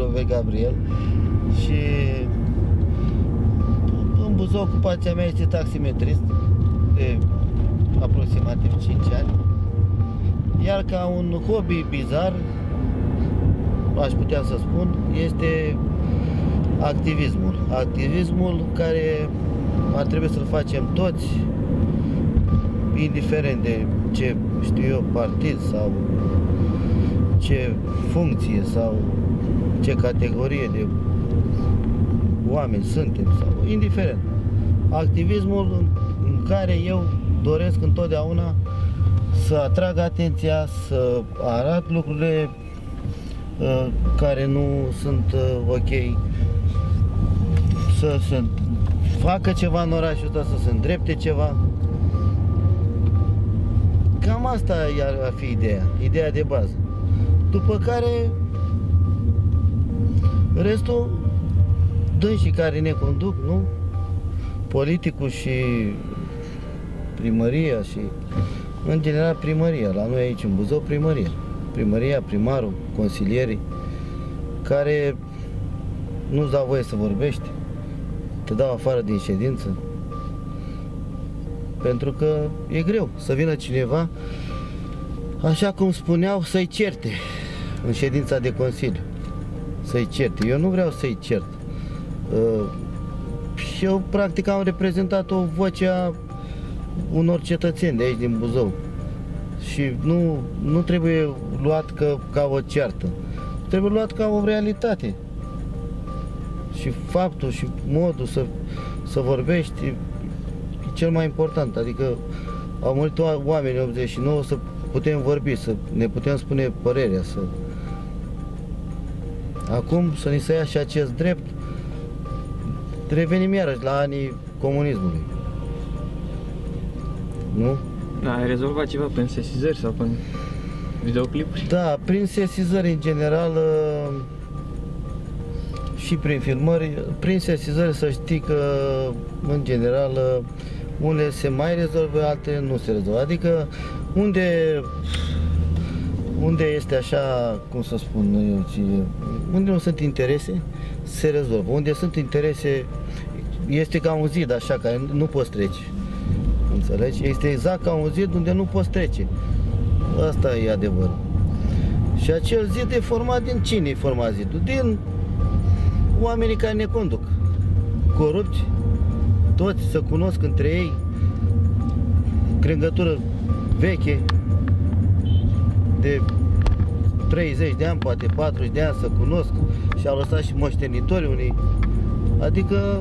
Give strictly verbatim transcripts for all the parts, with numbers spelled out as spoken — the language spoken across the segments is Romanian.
pe Gabriel. Și în Buzău ocupația mea este taximetrist de aproximativ cinci ani. Iar ca un hobby bizar, aș putea să spun, este activismul. Activismul care ar trebui să-l facem toți, indiferent de ce, știu eu, partid sau ce funcție sau ce categorie de oameni suntem, sau indiferent. Activismul în care eu doresc întotdeauna să atrag atenția, să arăt lucrurile uh, care nu sunt uh, ok, să se facă ceva în orașul ăsta, să se îndrepte ceva. Cam asta ar fi ideea, ideea de bază. După care restul, dânsii care ne conduc, nu? Politicul și primăria și, în general, primăria. La noi aici în Buzău, primăria. Primăria, primarul, consilierii, care nu-ți dau voie să vorbești, te dau afară din ședință. Pentru că e greu să vină cineva, așa cum spuneau, să-i certe în ședința de consiliu. Să-i certe. Eu nu vreau să-i cert. Și eu, practic, am reprezentat o voce a unor cetățeni de aici, din Buzău. Și nu, nu trebuie luat ca, ca o ceartă. Trebuie luat ca o realitate. Și faptul și modul să, să vorbești e cel mai important. Adică au murit oameni în optzeci și nouă, să putem vorbi, să ne putem spune părerea. Să... Acum să ni se ia și acest drept, revenim iarăși la anii comunismului. Nu? Da, ai rezolvat ceva prin sesizări sau prin videoclipuri? Da, prin sesizări în general și prin filmări. Prin sesizări să știi că în general unde se mai rezolvă, altele nu se rezolvă. Adică unde unde este așa, cum să spun eu, unde nu sunt interese, se rezolvă. Unde sunt interese, este ca un zid așa, care nu poți trece. Înțelegi? Este exact ca un zid unde nu poți trece. Asta e adevărul. Și acel zid e format din cine e format zidul? Din oamenii care ne conduc. Corupți, toți se cunosc între ei, crângătură veche, de treizeci de ani, poate patruzeci de ani să cunosc și au lăsat și moștenitori unii. Adică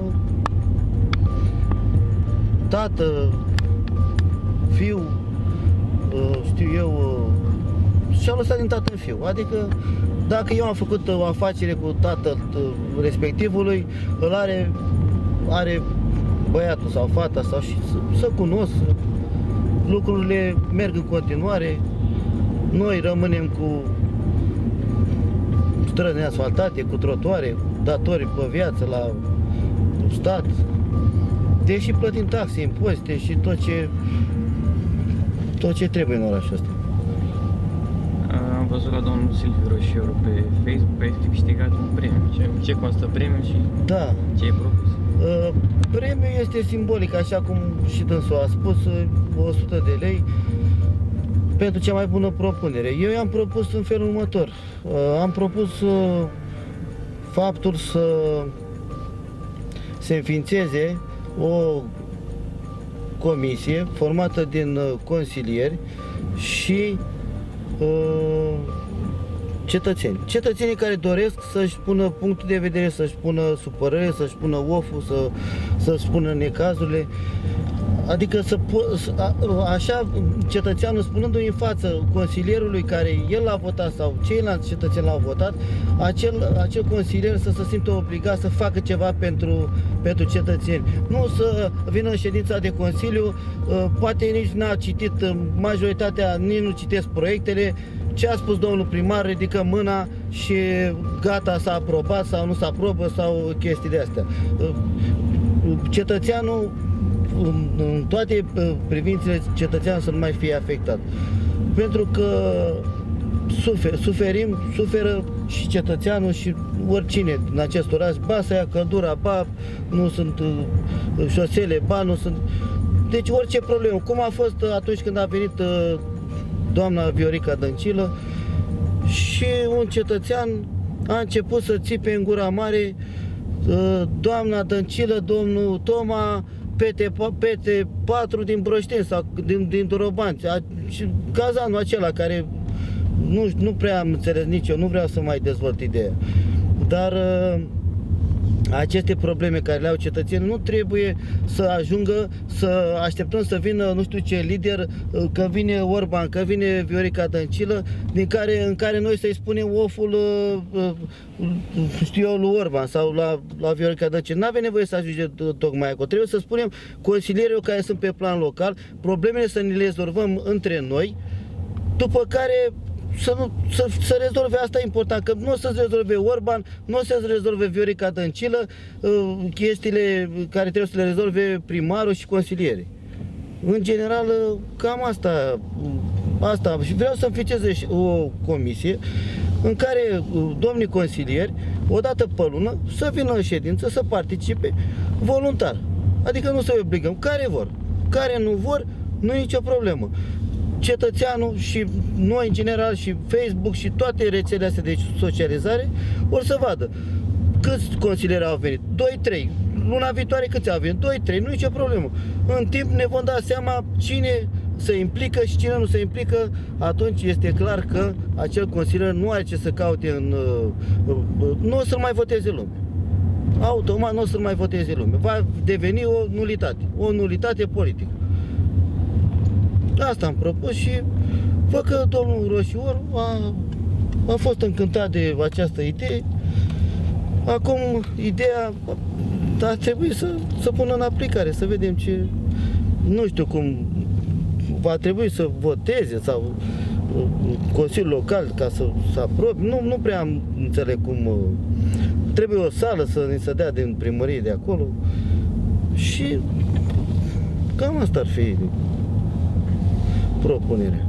tată, fiu, știu eu, și-au lăsat din tată în fiu. Adică dacă eu am făcut o afacere cu tatăl respectivului, îl are, are băiatul sau fata sau și să, să cunosc. Lucrurile merg în continuare. Noi rămânem cu străzi neasfaltate, cu trotuare, datori pe viață la stat, deși plătim taxe, impozite și tot ce tot ce trebuie în orașul ăsta. Am văzut la domnul Silviu Roșioru pe Facebook că ai câștigat un premiu. Ce, ce constă premiul și da. Ce ai propus? Uh, premiul este simbolic, așa cum și dânsul a spus, o sută de lei pentru cea mai bună propunere. Eu i-am propus în felul următor. Uh, am propus uh, faptul să se înființeze o comisie formată din uh, consilieri și uh, cetățeni. Cetățenii care doresc să-și spună punctul de vedere, să-și spună supărările, să-și spună oful, să, să-și spună necazurile. Adică să a, așa cetățeanul spunându-i în față consilierului care el l-a votat sau ceilalți cetățeni l-au votat, acel, acel consilier să se simtă obligat să facă ceva pentru, pentru cetățeni. Nu să vină în ședința de consiliu, poate nici n-a citit, majoritatea nici nu citesc proiectele, ce a spus domnul primar, ridică mâna și gata, s-a aprobat sau nu s-a aprobă sau chestii de astea. Cetățeanul, în toate privințele, cetățeanul să nu mai fie afectat. Pentru că sufer, suferim, suferă și cetățeanul și oricine din acest oraș, ba să ia căldura, ba nu sunt uh, șosele, ba nu sunt... Deci orice problemă, cum a fost atunci când a venit uh, doamna Viorica Dăncilă și un cetățean a început să țipe în gura mare, uh, doamna Dăncilă, domnul Toma, P T patru din Broșteni sau din, din Dorobanți, cazanul acela care nu, nu prea am înțeles nici eu, nu vreau să mai dezvolt ideea, dar uh, aceste probleme care le au cetățenii nu trebuie să ajungă să așteptăm să vină nu știu ce lider, că vine Orban, că vine Viorica Dăncilă, din care, în care noi să-i spunem oful știu eu lui Orban sau la, la Viorica Dăncilă. N-avem nevoie să ajunge tocmai acolo. Trebuie să spunem consilierilor care sunt pe plan local, problemele să ne le rezolvăm între noi, după care Să, nu, să, să rezolve, asta e important, că nu o să-ți rezolve Orban, nu o să-ți rezolve Viorica Dăncilă chestiile care trebuie să le rezolve primarul și consilierii. În general, cam asta, asta. Și vreau să înființez o comisie în care domnii consilieri, odată pe lună, să vină în ședință, să participe voluntar. Adică nu să-i obligăm. Care vor? Care nu vor, nu e nicio problemă. Cetățeanul și noi în general și Facebook și toate rețelele astea de socializare or să vadă câți consilieri au venit, doi trei, luna viitoare câți au venit, doi trei, nu e nicio problemă. În timp ne vom da seama cine se implică și cine nu se implică, atunci este clar că acel consilier nu are ce să caute în... nu o să mai voteze lumea. Automat nu o să mai voteze lumea. Va deveni o nulitate, o nulitate politică. Asta am propus și văd că domnul Roșior a, a fost încântat de această idee. Acum ideea ar trebui să, să pună în aplicare, să vedem ce... Nu știu cum va trebui să voteze sau Consiliul Local ca să, să aprobe. Nu, nu prea am înțeleg cum... Trebuie o sală să ne se dea din primărie de acolo și cam asta ar fi propunere.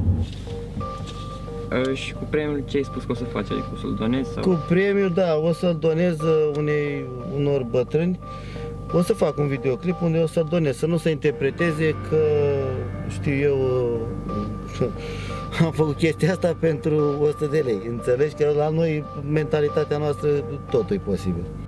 Uh, și cu premiul ce ai spus că o să faci? Adică o să-l donezi? Sau... Cu premiul, da, o să-l donez unei, unor bătrâni. O să fac un videoclip unde o să-l donez, să nu se interpreteze că, știu eu, am făcut chestia asta pentru o sută de lei. Înțelegi că la noi, mentalitatea noastră, totul e posibil.